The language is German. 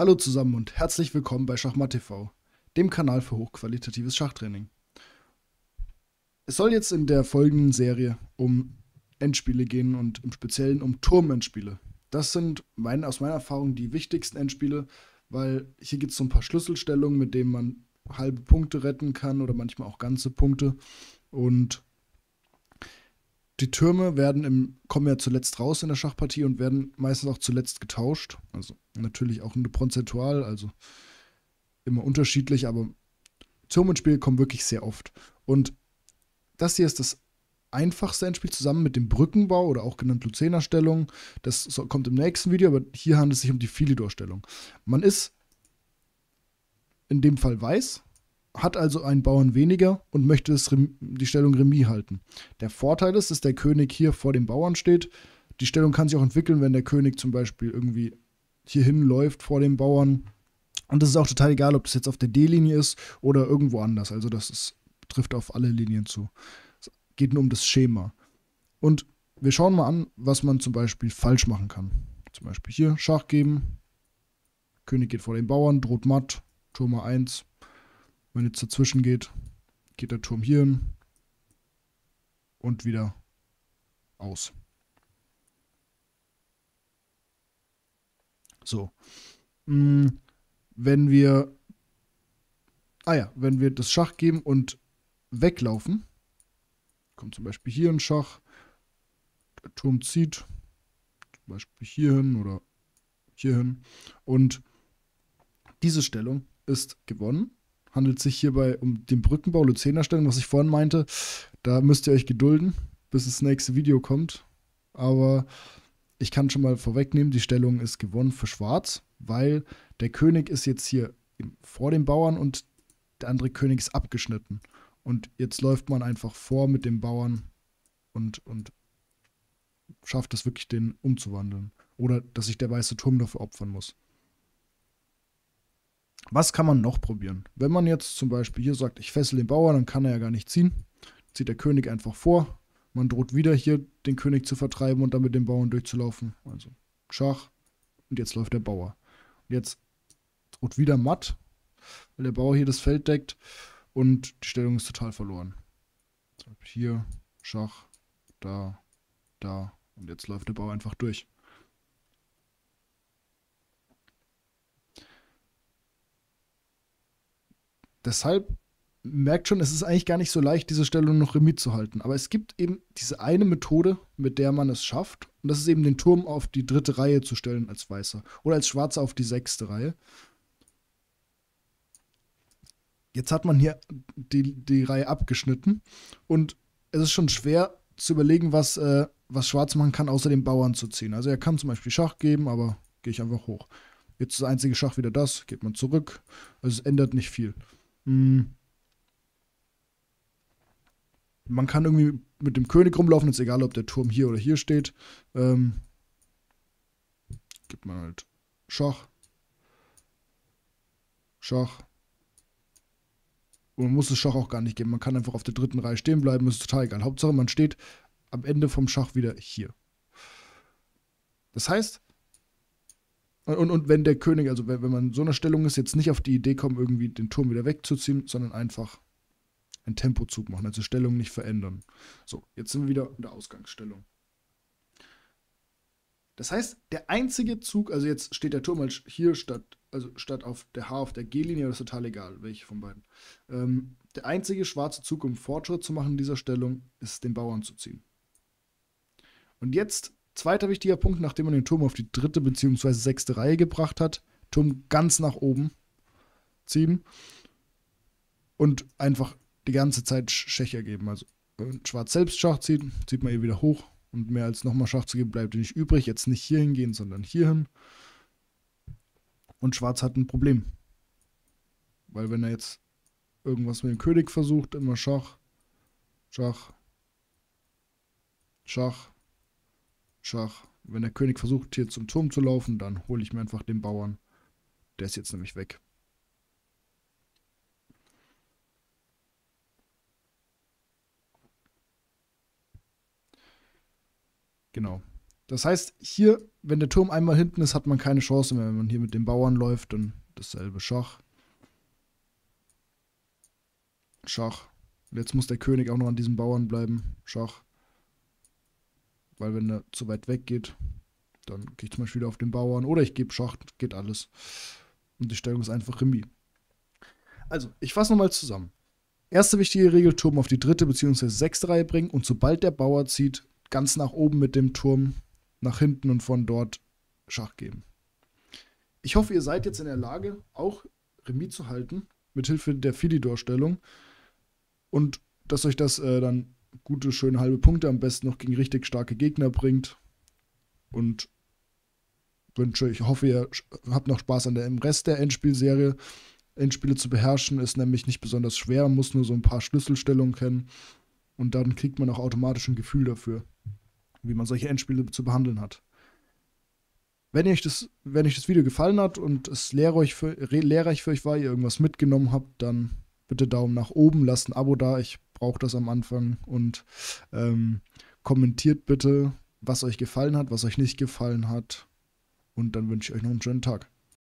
Hallo zusammen und herzlich willkommen bei Schachmatt TV, dem Kanal für hochqualitatives Schachtraining. Es soll jetzt in der folgenden Serie um Endspiele gehen und im Speziellen um Turmendspiele. Das sind aus meiner Erfahrung die wichtigsten Endspiele, weil hier gibt es so ein paar Schlüsselstellungen, mit denen man halbe Punkte retten kann oder manchmal auch ganze Punkte. Und die Türme kommen ja zuletzt raus in der Schachpartie und werden meistens auch zuletzt getauscht. Also natürlich auch nur prozentual, also immer unterschiedlich, aber Turmenspiele kommen wirklich sehr oft. Und das hier ist das einfachste Endspiel zusammen mit dem Brückenbau oder auch genannt Luzena-Stellung. Kommt im nächsten Video, aber hier handelt es sich um die Philidor-Stellung. Man ist in dem Fall weiß, hat also einen Bauern weniger und möchte die Stellung Remis halten. Der Vorteil ist, dass der König hier vor dem Bauern steht. Die Stellung kann sich auch entwickeln, wenn der König zum Beispiel irgendwie hierhin läuft vor dem Bauern. Und das ist auch total egal, ob das jetzt auf der D-Linie ist oder irgendwo anders. Also trifft auf alle Linien zu. Es geht nur um das Schema. Und wir schauen mal an, was man zum Beispiel falsch machen kann. Zum Beispiel hier Schach geben. König geht vor den Bauern, droht matt. Turm A1. Wenn jetzt dazwischen geht, geht der Turm hier hin und wieder aus. So. Wenn wir wenn wir das Schach geben und weglaufen, kommt zum Beispiel hier ein Schach, der Turm zieht, zum Beispiel hierhin oder hierhin. Und diese Stellung ist gewonnen. Handelt sich hierbei um den Brückenbau Luzena-Stellung, was ich vorhin meinte. Da müsst ihr euch gedulden, bis das nächste Video kommt. Aber ich kann schon mal vorwegnehmen, die Stellung ist gewonnen für Schwarz, weil der König ist jetzt hier vor dem Bauern und der andere König ist abgeschnitten. Und jetzt läuft man einfach vor mit dem Bauern und schafft es wirklich, den umzuwandeln. Oder dass sich der weiße Turm dafür opfern muss. Was kann man noch probieren? Wenn man jetzt zum Beispiel hier sagt, ich fessel den Bauern, dann kann er ja gar nicht ziehen. Zieht der König einfach vor. Man droht wieder hier den König zu vertreiben und dann mit dem Bauern durchzulaufen. Also Schach. Und jetzt läuft der Bauer. Und jetzt droht wieder matt, weil der Bauer hier das Feld deckt und die Stellung ist total verloren. Hier Schach, da, da und jetzt läuft der Bauer einfach durch. Deshalb merkt schon, es ist eigentlich gar nicht so leicht, diese Stellung noch remis zu halten. Aber es gibt eben diese eine Methode, mit der man es schafft. Und das ist eben den Turm auf die dritte Reihe zu stellen als Weißer. Oder als Schwarzer auf die sechste Reihe. Jetzt hat man hier die Reihe abgeschnitten. Und es ist schon schwer zu überlegen, was Schwarz machen kann, außer den Bauern zu ziehen. Also er kann zum Beispiel Schach geben, aber gehe ich einfach hoch. Jetzt ist das einzige Schach wieder das, geht man zurück. Also es ändert nicht viel. Man kann irgendwie mit dem König rumlaufen, ist egal, ob der Turm hier oder hier steht. Gibt man halt Schach, Schach. Und man muss das Schach auch gar nicht geben. Man kann einfach auf der dritten Reihe stehen bleiben, ist total egal. Hauptsache, man steht am Ende vom Schach wieder hier. Das heißt, und wenn der König, also wenn man in so einer Stellung ist, jetzt nicht auf die Idee kommt, irgendwie den Turm wieder wegzuziehen, sondern einfach einen Tempozug machen, also Stellung nicht verändern. So, jetzt sind wir wieder in der Ausgangsstellung. Das heißt, der einzige Zug, also jetzt steht der Turm halt hier statt auf der H auf der G-Linie, das ist total egal, welche von beiden. Der einzige schwarze Zug, um Fortschritt zu machen in dieser Stellung, ist den Bauern zu ziehen. Und jetzt, zweiter wichtiger Punkt, nachdem man den Turm auf die dritte bzw. sechste Reihe gebracht hat, Turm ganz nach oben ziehen und einfach die ganze Zeit Schächer geben. Also Schwarz selbst Schach zieht man hier wieder hoch und mehr als nochmal Schach zu geben bleibt nicht übrig. Jetzt nicht hier hingehen, sondern hier hin. Und Schwarz hat ein Problem. Weil wenn er jetzt irgendwas mit dem König versucht, immer Schach, Schach, Schach, Schach. Wenn der König versucht, hier zum Turm zu laufen, dann hole ich mir einfach den Bauern. Der ist jetzt nämlich weg. Genau. Das heißt, hier, wenn der Turm einmal hinten ist, hat man keine Chance mehr. Wenn man hier mit den Bauern läuft, dann dasselbe Schach. Schach. Und jetzt muss der König auch noch an diesem Bauern bleiben. Schach. Weil wenn er zu weit weg geht, dann gehe ich zum Beispiel wieder auf den Bauern. Oder ich gebe Schach, geht alles. Und die Stellung ist einfach Remis. Also, ich fasse nochmal zusammen. Erste wichtige Regel, Turm auf die dritte bzw. sechste Reihe bringen. Und sobald der Bauer zieht, ganz nach oben mit dem Turm, nach hinten und von dort Schach geben. Ich hoffe, ihr seid jetzt in der Lage, auch Remis zu halten, mithilfe der Philidor-Stellung. Und dass euch das dann gute, schöne halbe Punkte am besten noch gegen richtig starke Gegner bringt. Und ich hoffe, ihr habt noch Spaß im Rest der Endspielserie. Endspiele zu beherrschen ist nämlich nicht besonders schwer, man muss nur so ein paar Schlüsselstellungen kennen. Und dann kriegt man auch automatisch ein Gefühl dafür, wie man solche Endspiele zu behandeln hat. Wenn euch das Video gefallen hat und es lehrreich für euch war, ihr irgendwas mitgenommen habt, dann bitte Daumen nach oben, lasst ein Abo da, ich brauche das am Anfang und kommentiert bitte, was euch gefallen hat, was euch nicht gefallen hat und dann wünsche ich euch noch einen schönen Tag.